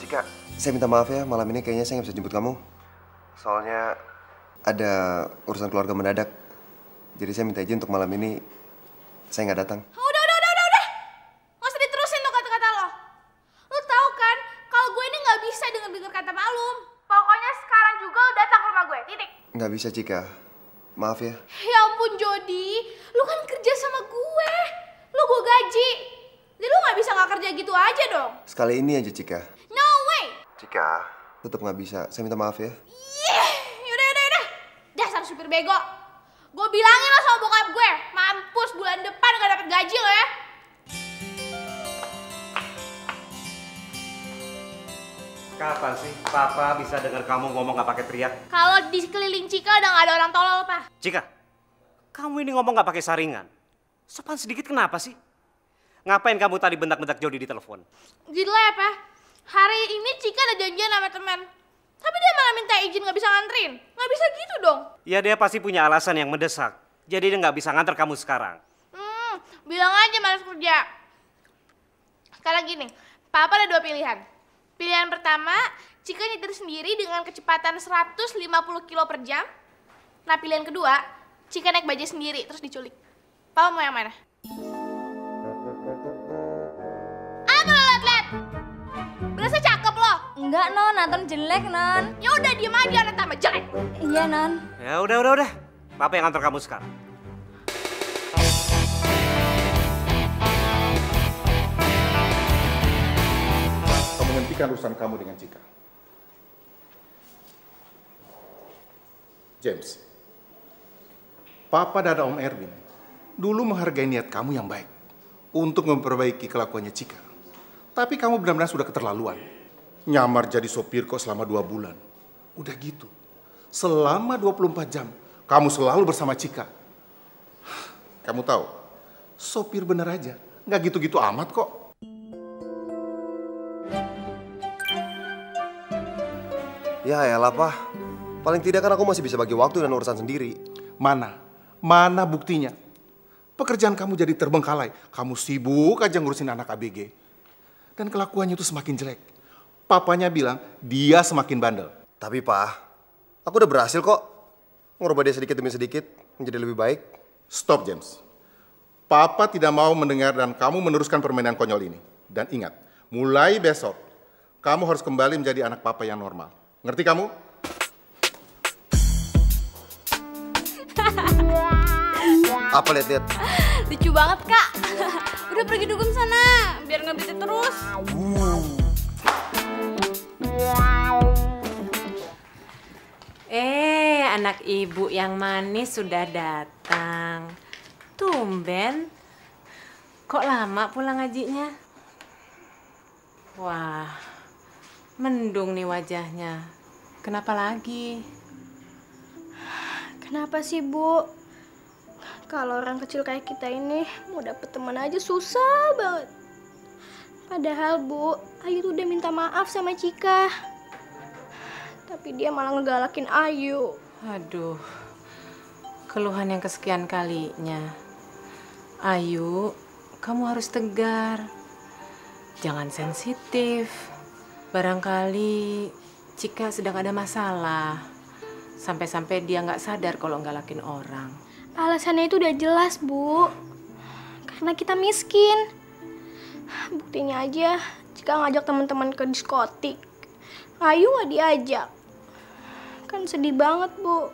Cika, saya minta maaf ya, malam ini kayaknya saya nggak bisa jemput kamu. Soalnya ada urusan keluarga mendadak. Jadi saya minta izin untuk malam ini saya nggak datang. Udah. Nggak usah diterusin tuh kata-kata lo. Lo tahu kan, kalau gue ini nggak bisa denger kata malum. Pokoknya sekarang juga lo datang ke rumah gue, titik. Nggak bisa, Cika. Maaf ya. Ya ampun, Jody. Lo kan kerja sama gue. Lo gue gaji. Jadi lo nggak bisa nggak kerja gitu aja dong. Sekali ini aja, Cika. No way. Cika, tetap nggak bisa. Saya minta maaf ya. Yaudah. Dasar supir bego. Gue bilangin lo sama bokap gue, mampus bulan depan gak dapet gaji lo ya. Kapan sih Papa bisa dengar kamu ngomong gak pakai teriak? Kalau di sekeliling Cika udah gak ada orang tolol, Pak. Cika, kamu ini ngomong gak pakai saringan. Sopan sedikit kenapa sih? Ngapain kamu tadi bentak-bentak Jody di telepon? Gila ya, Pak. Hari ini Cika ada janjian sama teman. Tapi dia malah minta izin gak bisa nganterin. Gak bisa gitu dong. Ya dia pasti punya alasan yang mendesak. Jadi dia gak bisa nganter kamu sekarang. Bilang aja malas kerja. Sekarang gini, Papa ada 2 pilihan. Pilihan pertama, Cika nyetir sendiri dengan kecepatan 150 km per jam. Nah, pilihan kedua, Cika naik bajaj sendiri terus diculik. Papa mau yang mana? Apa lo liat-liat? Berasa cakep lo? Enggak, Non. Nathan jelek, Non. Ya udah diem aja, anak tambah jelek. Iya, Non. Ya udah. Papa yang nganter kamu sekarang. Kamu hentikan urusan kamu dengan Cika. James, Papa dan Om Erwin dulu menghargai niat kamu yang baik untuk memperbaiki kelakuannya Cika. Tapi kamu benar-benar sudah keterlaluan. Nyamar jadi sopir kok selama 2 bulan. Udah gitu, selama 24 jam kamu selalu bersama Cika. Kamu tahu, sopir bener aja, nggak gitu-gitu amat kok. Ya elah, Pak. Paling tidak kan aku masih bisa bagi waktu dan urusan sendiri. Mana buktinya? Pekerjaan kamu jadi terbengkalai. Kamu sibuk aja ngurusin anak ABG. Dan kelakuannya itu semakin jelek. Papanya bilang dia semakin bandel. Tapi, Pak, aku udah berhasil kok ngerubah dia sedikit demi sedikit menjadi lebih baik. Stop, James. Papa tidak mau mendengar dan kamu meneruskan permainan konyol ini. Dan ingat, mulai besok, kamu harus kembali menjadi anak papa yang normal. Ngerti kamu? Apa lihat-lihat? Lucu banget, Kak. Udah pergi dukun sana, biar nggak bisa terus. Anak ibu yang manis sudah datang. Tumben. Kok lama pulang ngajinya? Wah, mendung nih wajahnya. Kenapa lagi? Kenapa sih, Bu? Kalau orang kecil kayak kita ini mau dapet teman aja susah banget. Padahal, Bu, Ayu tuh udah minta maaf sama Cika. Tapi dia malah ngegalakin Ayu. Aduh, keluhan yang kesekian kalinya. Ayu, kamu harus tegar. Jangan sensitif. Barangkali Cika sedang ada masalah. Sampai-sampai dia nggak sadar kalau ngalakin orang. Alasannya itu udah jelas, Bu. Karena kita miskin. Buktinya aja, Cika ngajak teman-teman ke diskotik. Ayu nggak diajak. Kan sedih banget, Bu.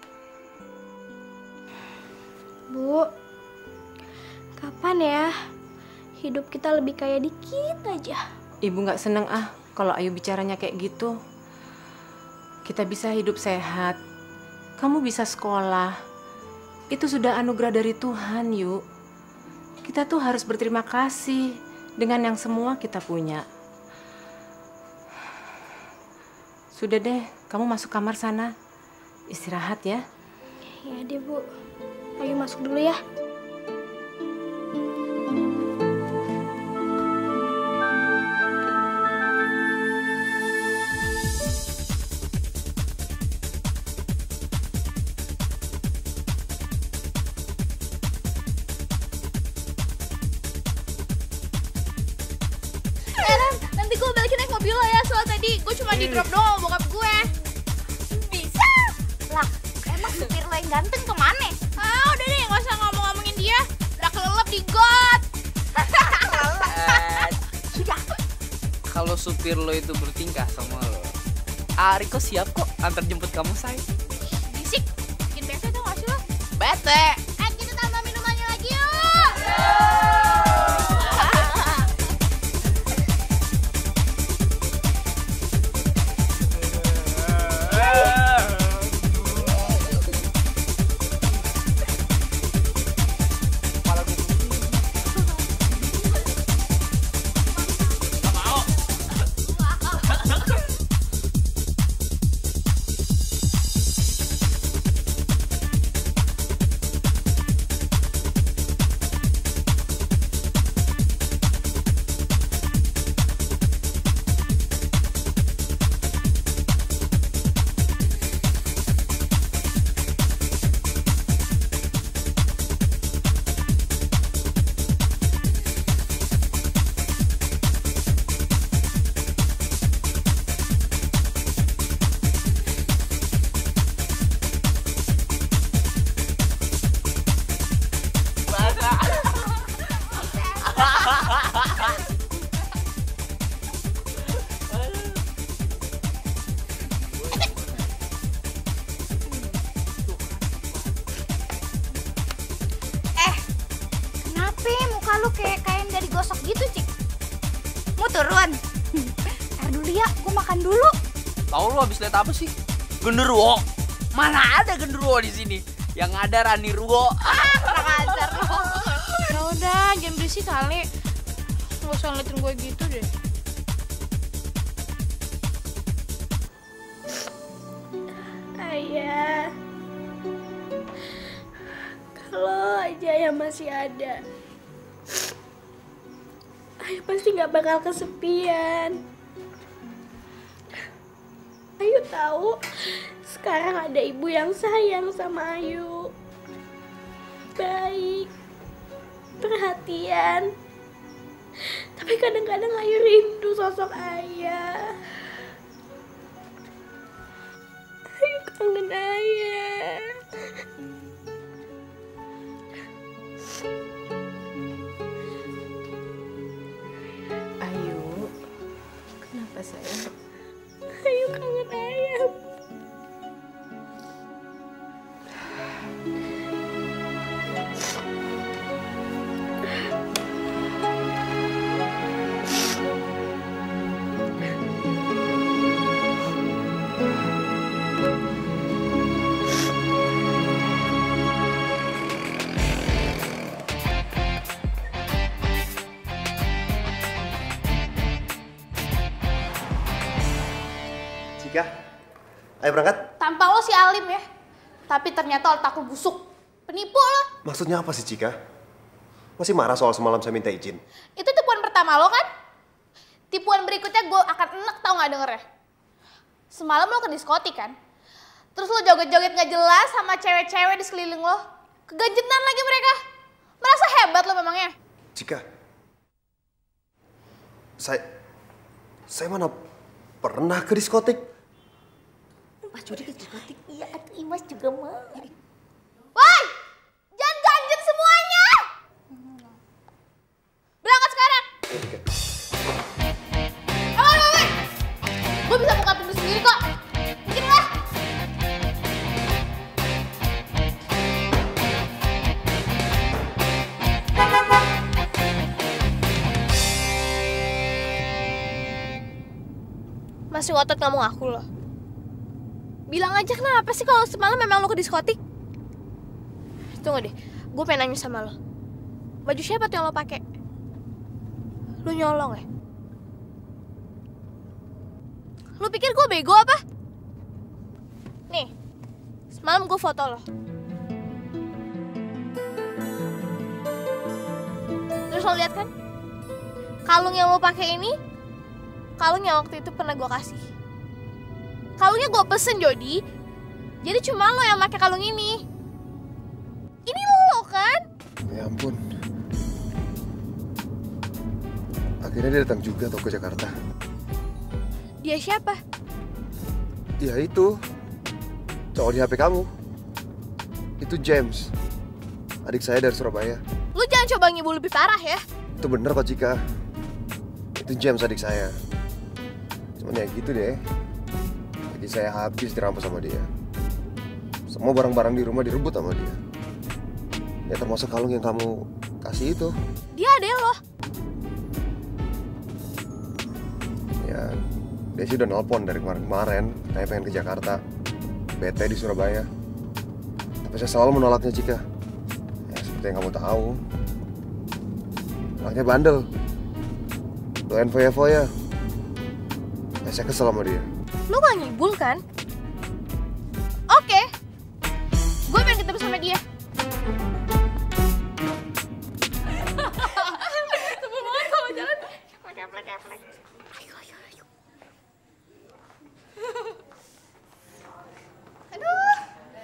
Bu, kapan ya hidup kita lebih kaya dikit aja? Ibu nggak seneng kalau Ayu bicaranya kayak gitu. Kita bisa hidup sehat. Kamu bisa sekolah. Itu sudah anugerah dari Tuhan, Yu. Kita tuh harus berterima kasih dengan yang semua kita punya. Sudah deh, kamu masuk kamar sana. Istirahat ya. Iya deh, Bu. Ayo masuk dulu ya. Nanti gue balikin naik mobil lo ya, soal Tadi gue cuma di drop doang sama bokap gue. Bisa? Lah, emang supir lo yang ganteng kemana? Ah, udah deh, gak usah ngomong-ngomongin dia. Udah kelelep di got. Sudah. Kalau supir lo itu bertingkah sama lo, Riko siap kok antar jemput kamu, say. Bisik, bikin bete tau gak sih lo? Bete. Kita tambah minumannya lagi yuk. Lu kayak kain dari gosok gitu, Cik. Mau turun? Ntar dulu ya, gue makan dulu. Tahu lu habis lihat apa sih? Genderuwo. Mana ada genderuwo di sini? Yang ada Rani Ruwo. Kurang ajar lo. Ya udah, jangan berisik kali. Gak usah ngeliatin gue gitu deh. Ayah, kalau aja yang masih ada, Ayu pasti gak bakal kesepian. Ayu tahu sekarang ada ibu yang sayang sama Ayu, baik, perhatian. Tapi kadang-kadang Ayu rindu sosok ayah. Ayu kangen ayah. Ayu, kenapa sayang? Ayu kangen ayah. Cika, ayo berangkat. Tampang lo si alim ya, tapi ternyata otak lo busuk. Penipu lo. Maksudnya apa sih, Cika? Masih marah soal semalam saya minta izin? Itu tipuan pertama lo kan? Tipuan berikutnya gue akan enek tau gak dengernya. Semalam lo ke diskotik kan? Terus lo joget-joget gak jelas sama cewek-cewek di sekeliling lo. Keganjetan lagi mereka. Merasa hebat lo memangnya. Cika, saya mana pernah ke diskotik? Mas Jody ke diskotik? Iya, Imas juga mau. Woi! Jangan ganjen semuanya! Berangkat sekarang! Woi! Gue bisa buka pintu sendiri kok. Bikin lah! Masih ngotot gak mau ngaku loh. Bilang aja kenapa sih kalau semalam memang lo ke diskotik? Tunggu deh, gue pengen nanya sama lo. Baju siapa tuh yang lo pakai? Lo nyolong ya? Lo pikir gue bego apa? Nih, semalam gue foto lo. Terus lo lihat kan? Kalung yang lo pakai ini, kalung yang waktu itu pernah gue kasih. Kalungnya gue pesen, Jody. Jadi cuma lo yang pakai kalung ini. Ini lo kan? Ya ampun. Akhirnya dia datang juga tau ke Jakarta. Dia siapa? Ya itu, cowok di HP kamu. Itu James, adik saya dari Surabaya. Lu jangan coba ngibul lebih parah ya. Itu bener kok Cika. Itu James adik saya. Cuman ya gitu deh. Jadi saya habis dirampas sama dia. Semua barang-barang di rumah direbut sama dia. Ya termasuk kalung yang kamu kasih itu. Dia adek lo. Ya, dia sih udah nelpon dari kemarin-kemarin. Katanya pengen ke Jakarta. Bete di Surabaya. Tapi saya selalu menolaknya Cika. Ya seperti yang kamu tahu. Anaknya bandel. Doain foya-foya. Ya saya kesel sama dia. Lu gak ngibul kan? Oke. Gue pengen ketemu sama dia. Sebel banget kalau jalan. Ayo. Aduh.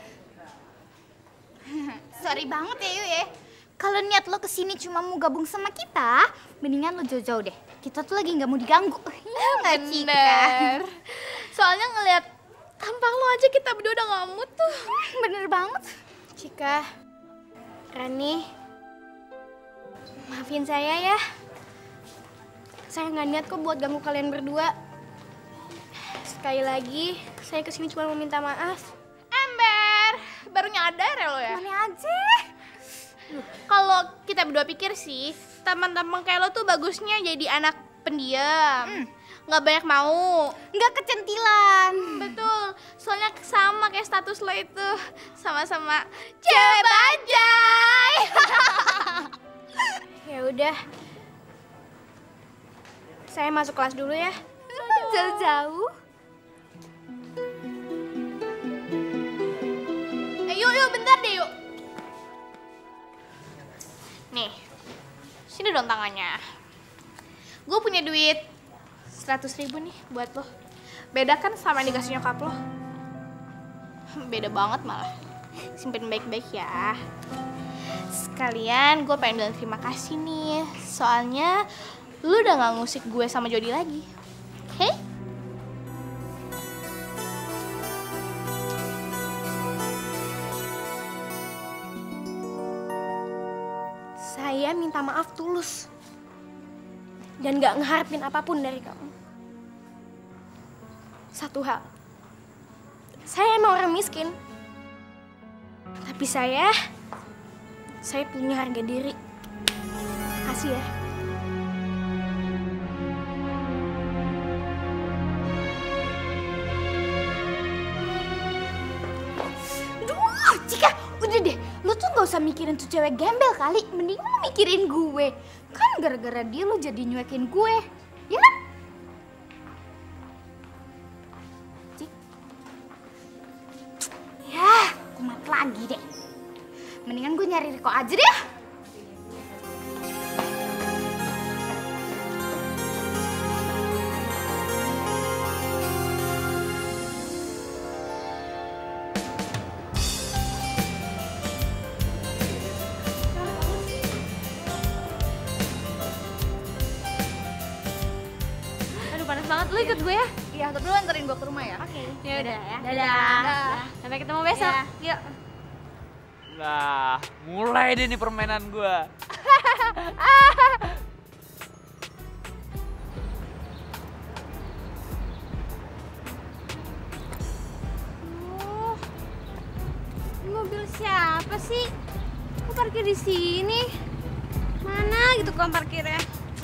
Sorry banget ya, Yu ya. Kalau niat lo kesini cuma mau gabung sama kita, mendingan lo jauh-jauh deh. Kita tuh lagi nggak mau diganggu. Iya nggak, Cika? Bener. Soalnya ngeliat tampang lo aja kita berdua udah gak mood tuh. Bener banget. Cika, Rani, maafin saya ya. Saya nggak niat kok buat ganggu kalian berdua. Sekali lagi, saya kesini cuma mau minta maaf. Ember, baru nyadar ya lo ya? Mana aja? Kalau kita berdua pikir sih, tampang-tampang kayak lo tuh bagusnya jadi anak pendiam. Nggak banyak mau. Nggak kecentilan. Betul, soalnya sama kayak status lo itu. Sama-sama cewek bajai. Ya udah, saya masuk kelas dulu ya. Jauh-jauh. Yuk, bentar deh yuk. Nih, sini dong tangannya. Gue punya duit 100.000 nih buat lo. Beda kan sama yang dikasih nyokap lo? Beda banget malah. Simpen baik-baik ya. Sekalian gue pengen bilang terima kasih nih. Soalnya lu udah gak ngusik gue sama Jody lagi. Oke? Saya minta maaf tulus. Dan gak ngeharapin apapun dari kamu. Satu hal. Saya emang orang miskin. Tapi saya punya harga diri. Makasih ya. Duh, Cika, udah deh. Lo tuh gak usah mikirin tuh cewek gembel kali. Mending lo mikirin gue. Kan gara-gara dia lo jadi nyuekin gue. Ya kan? Cik. Ya, kumat lagi deh. Mendingan gue nyari Riko aja deh. Panas banget, lu ikut gue ya? Iya, tapi lo anterin gue ke rumah ya. Oke. Ya udah ya. Dadah. Sampai ketemu besok. Yuk. Nah, mulai deh nih permainan gua. Ini mobil siapa sih? Kok parkir di sini? Mana gitu kok parkirnya?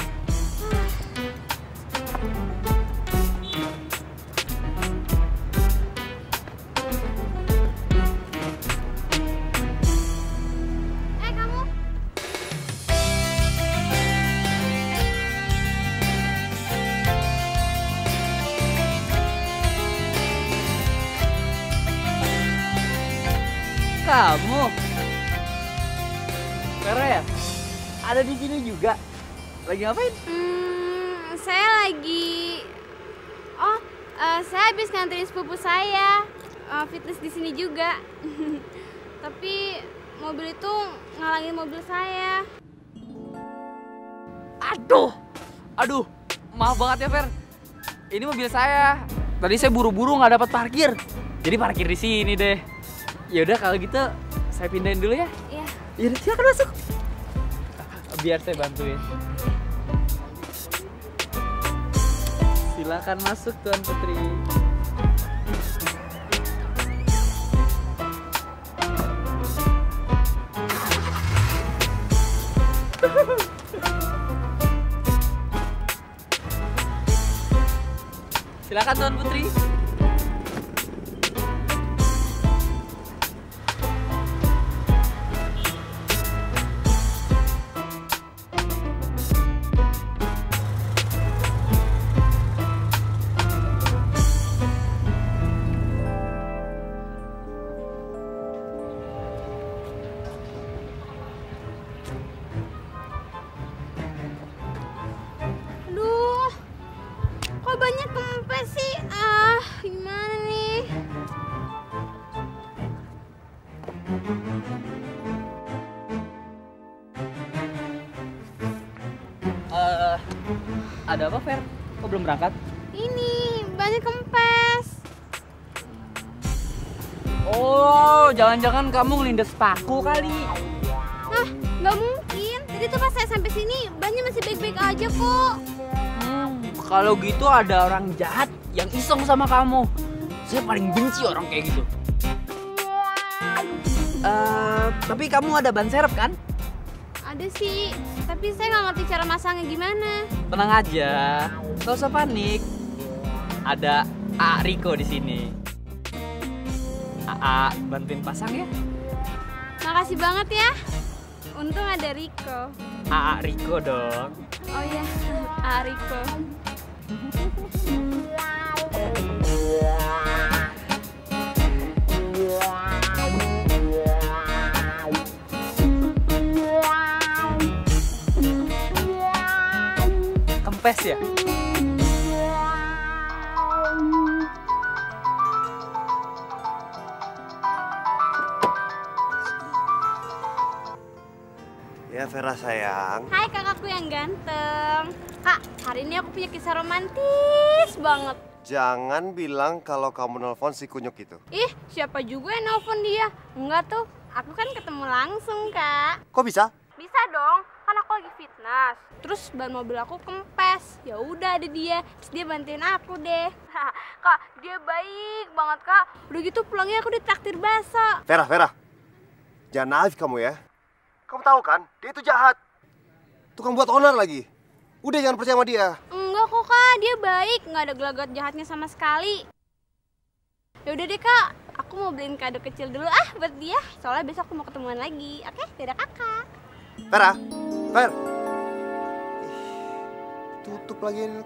Kamu? Kamu? Vera ya? Ada di sini juga. Lagi ngapain? Saya lagi... saya habis nganterin sepupu saya. Fitness di sini juga. Tapi mobil itu ngalangin mobil saya. Aduh, maaf banget ya Fer. ini mobil saya. Tadi saya buru-buru nggak dapat parkir. Jadi parkir di sini deh. Ya udah kalau gitu saya pindahin dulu ya. Iya. Yaudah, silakan masuk. Biar saya bantuin. Silakan masuk Tuan Putri. Silakan Tuan Putri. Aduh, kok banyak kempes sih? Gimana nih? Ada apa, Fer? Kok belum berangkat? Ini banyak kempes. Oh, jangan-jangan kamu ngelindes paku kali. Hah, nggak mungkin. Jadi tuh pas saya sampai sini, banyak masih baik-baik aja kok. Kalau gitu ada orang jahat yang iseng sama kamu. Saya paling benci orang kayak gitu. Tapi kamu ada ban serep kan? Ada sih, tapi saya nggak ngerti cara masangnya gimana. Tenang aja, nggak usah panik. Ada A Riko di sini. A bantuin pasang ya. Makasih banget ya. Untung ada Riko. A Riko dong. Oh iya, Riko. Kempes ya? Ya Vera sayang. Hai kakakku yang ganteng. Kak, hari ini aku punya kisah romantis banget. Jangan bilang kalau kamu nelpon si kunyuk itu. Ih, siapa juga yang nelfon dia? Enggak tuh, aku kan ketemu langsung, Kak. Kok bisa? Bisa dong, kan aku lagi fitness. Terus ban mobil aku kempes. Ya udah ada dia, terus dia bantuin aku deh. Kak, dia baik banget, Kak. Udah gitu pulangnya aku ditraktir bakso. Vera. Jangan naif kamu ya. Kamu tahu kan, dia itu jahat. Tukang buat onar lagi. Udah jangan percaya sama dia. Enggak kok, Kak. Dia baik, nggak ada gelagat jahatnya sama sekali. Ya udah deh, Kak. Aku mau beliin kado kecil dulu buat dia. Soalnya besok aku mau ketemuan lagi. Oke, dadah Kakak. Vera. Tutup lagi ini.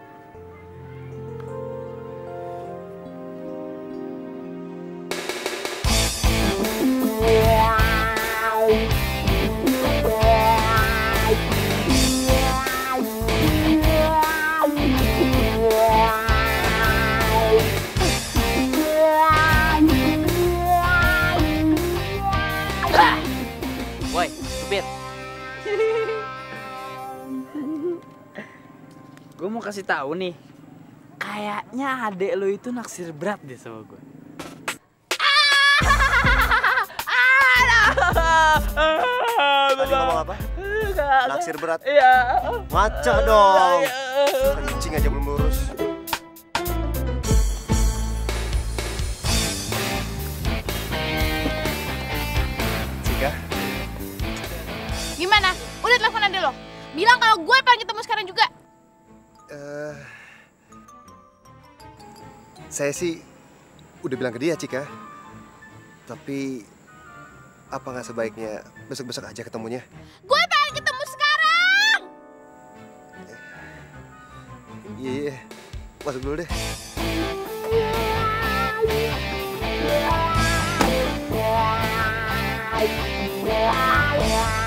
Woi, supir. Gue mau kasih tahu nih, kayaknya adek lo itu naksir berat deh sama gue. Tadi ngomong apa? Naksir berat? Iya. Ngaca dong. Kencing aja belum lurus. Cika? Gimana? Udah telepon ade lo? Bilang kalau gue pengen ketemu sekarang juga. Saya sih udah bilang ke dia, Cika. Tapi apa nggak sebaiknya besok-besok aja ketemunya? Gue pengen ketemu sekarang. Iya. Masuk dulu deh. Yeah.